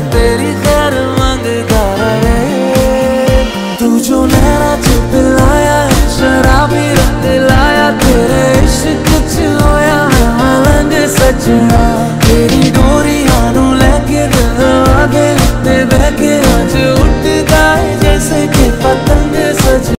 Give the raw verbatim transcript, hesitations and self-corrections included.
तेरी खैर मंगता रहे। तू जो नैना च पिलाया शराबी रंग लाया, तेरे इश्क च होया मैं मलंग सजना। तेरी डोरियां नू लैके दिल दे उत्ते बह के